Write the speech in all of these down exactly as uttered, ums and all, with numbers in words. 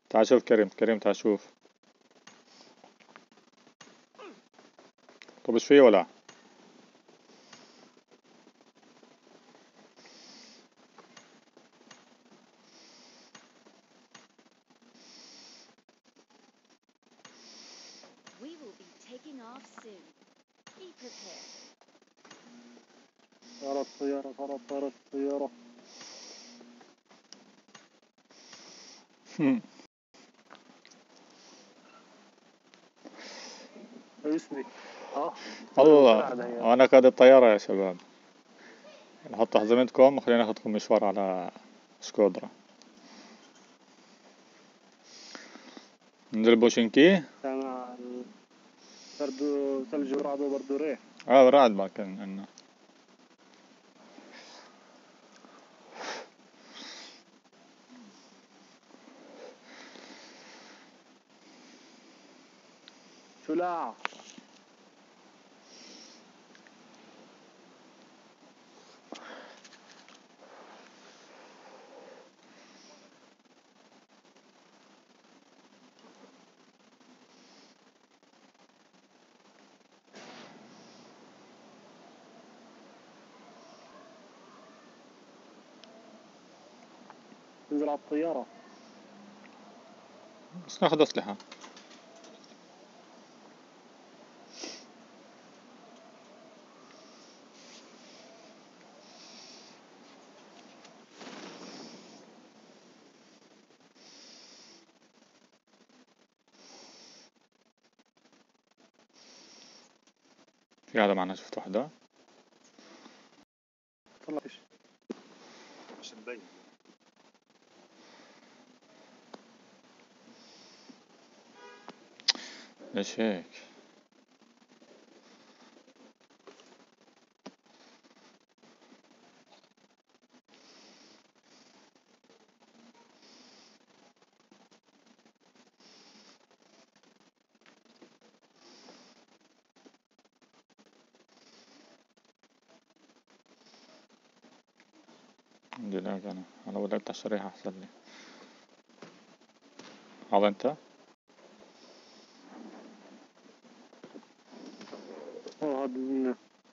تعال شوف كريم، كريم تعال شوف. طب ايش فيه ولا؟ We will be taking off soon. Be prepared. طيارة طيارة طيارة طيارة طيارة. اسمي اه الله، انا قائد الطيارة يا شباب. نحط حزمتكم وخلينا ناخذكم مشوار على سكودرا. ننزل بوشنكي. مع بردو ثلج ورعد وبردو ريح. اه رعد ما كان عندنا. شلاع. ننزل على الطيارة. بس ناخذ أسلحة. في هذا معنا، شفت واحدة. طلع ايش؟ مش مبين. ليش هيك؟ عندي لاج انا، انا بدأت على الشريحة احسن لي. هذا انت؟ اه هذا من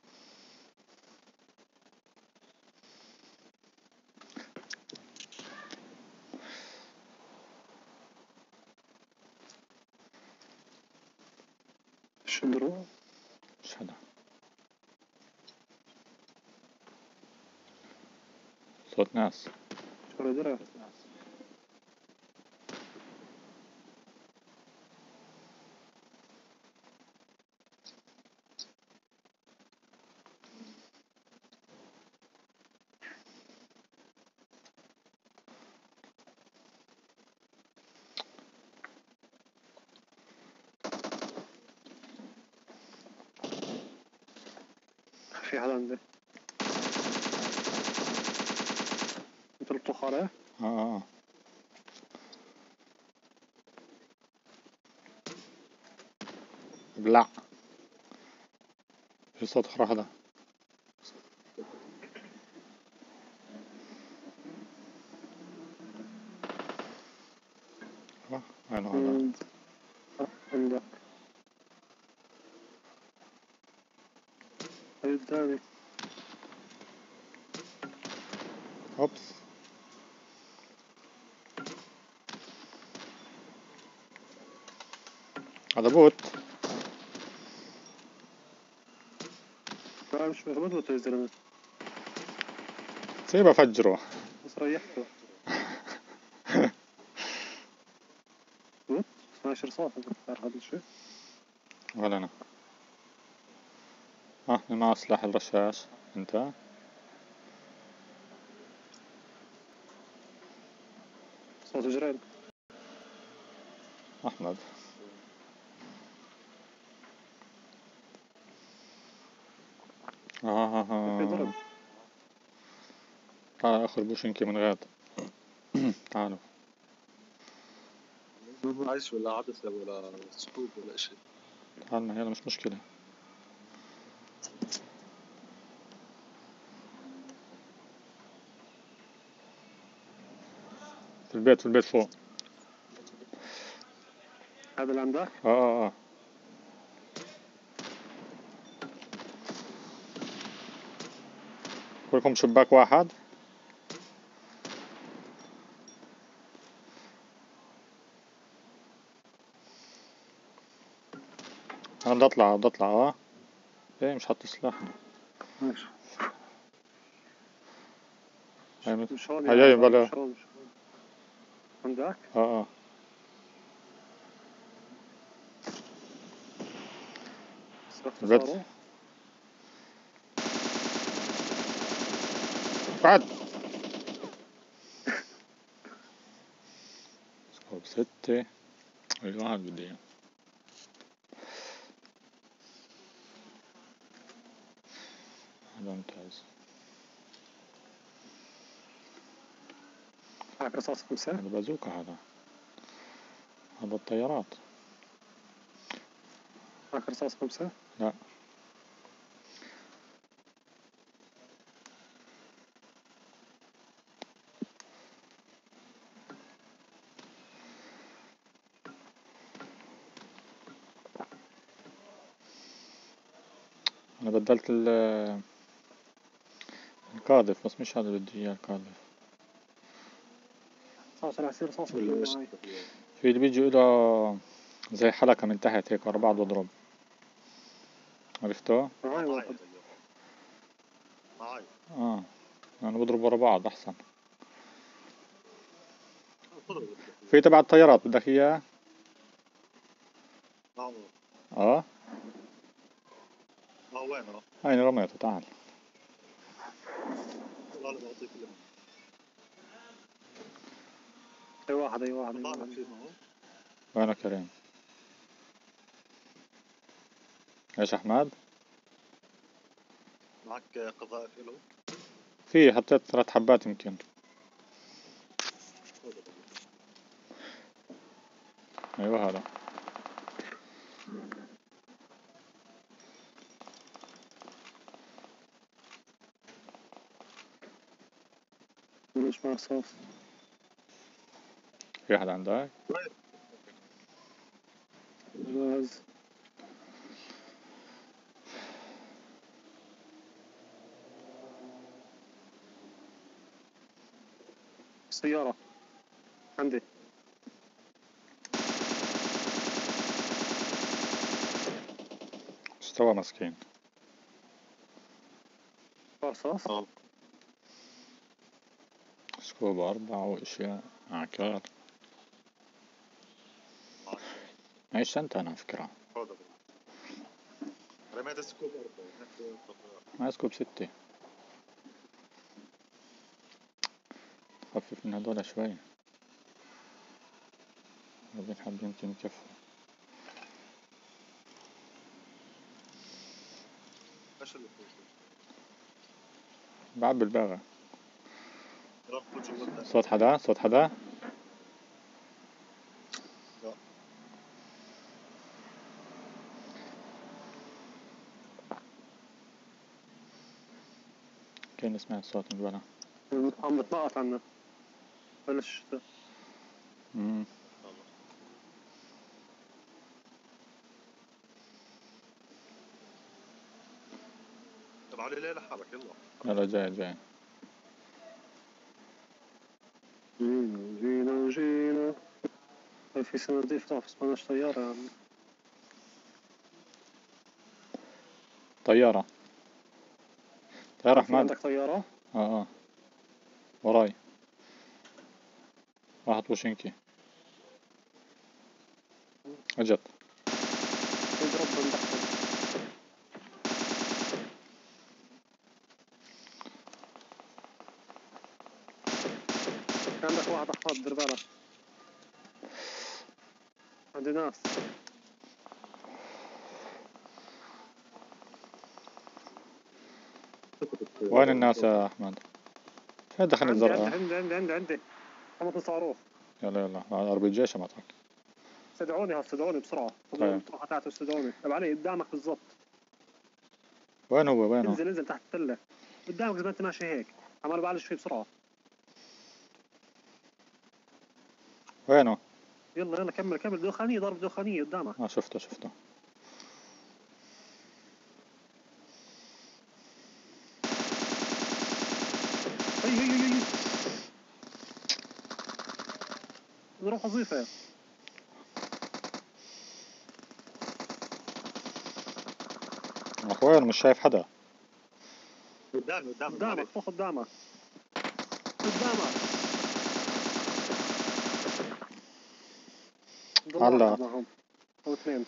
شندرو. مش هذا صوت ناس. شو درا؟ في حدا عندي. انت الطخرة؟ اه اه ابلع. في صوت خرهدة. اه وين هذا؟ عندك. هاي قدامي. اوبس. هذا بوت. لا مش مثبت يا زلمة. سيبه افجره. بس ريحته. ماشي رصاص هذا الشيء. ولا انا. اه معه سلاح الرشاش. انت صوت جرين. احمد. اه اه في ضرب. اه تعال اخذ بوشنكي من غاد. تعالوا. عايش ولا عدسة ولا سكوب ولا شيء. تعالنا يلا مش مشكلة. في البيت، في البيت فوق. هذا اللي عندك؟ اه اه اه كلكم شباك واحد. انا بدي اطلع بدي اطلع اه ايه مش حط سلاحنا. ماشي. هاي مت- مش هون هاي يا جاي عبد، بلا مش هون مش هون. عندك؟ اه اه صرفت بت صاروخ؟ بعد سكوب ستة. الواحد بدي اياه. هذا ممتاز. معك رصاص خمسة؟ هذا بازوكا. هذا هذا الطيارات. معك رصاص خمسة؟ لا انا بدلت ال- القاذف بس مش هذا اللي بدي اياه القاذف. رصاص العسير رصاص ولا اثنين ايش؟ معي. في اللي بيجي له زي حلقة من تحت هيك ورا بعض واضرب. عرفته؟ معي معي واحد. هذا اليوم. معي. اه انا بضرب ورا بعض احسن. تضرب. في تبع الطيارات بدك اياه؟ اه اه اه وين اه؟ هاي رميته. تعال لا لا بعطيك اللي اي واحد اي واحد اي بعرف واحد. فيه معه. وينك كريم؟ ايش احمد؟ معك قذائف له؟ في حطيت ثلاث حبات يمكن. ايوه هذا. ليش مع رصاص؟ في احد عندك؟ غاز. سيارة عندي. استوى مسكين. رصاص؟ اه سكوب أربعة واشياء عكار. ايش انت انا فكرة؟ هذا رميت السكوب أربعة. ما سكوب ستة. خفف من هدول شوي. هذين حابين يمكن يكفوا. ايش اللي فيه؟ بعبي الباغة. ربطوا جوا. صوت حدا؟ صوت حدا؟ لا كأني سمعت صوت من بلا. عم بتنقط عنا. بلش الشتاء. امم والله. طب علي ليه لحالك يلا. يلا جاي جاي. جينا جينا جينا. في صناديق طاف اسمهاش طيارة يا عم. طيارة. طيارة في احمد. عندك طيارة؟ اه اه وراي. واحد بوشنكي. اجت. يضرب من تحت. في عندك واحد أحمد دير بالك. عندي ناس. وين الناس يا احمد؟ فين دخلني عندي عندي الزرقاء؟ عندي عندي عندي عندي خمس صاروخ. يلا يلا ار بي جي شمطك. استدعوني استدعوني بسرعة. طيب. تروح تحت استدعوني. طب علي قدامك بالضبط. وين هو وين هو؟ انزل انزل تحت التلة. قدامك زي ما انت ماشي هيك. عمال بعلش فيه بسرعة. وين هو؟ يلا يلا كمل كمل دخانية ضرب دخانية قدامك. اه شفته شفته. هي هي هي هي نروح وظيفة. اخوان مش شايف حدا. قدامي قدامي قدامك فوق قدامك قدامك. هلا. معهم او اثنين.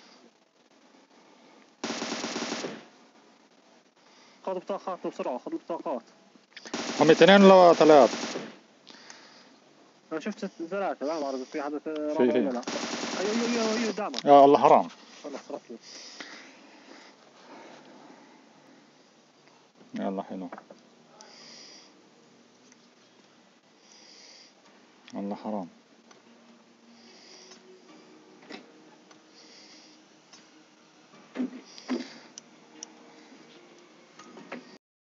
خذوا بطاقاتنا بسرعة خذوا البطاقات. هم اثنين ولا ثلاث؟ انا شفت ثلاثة ما بعرف في حدا في رابع في ولا لا. ايوه ايوه ايوه ايوه قدامك. يا الله حرام. خلص ركض. يلا حلو. الله حرام.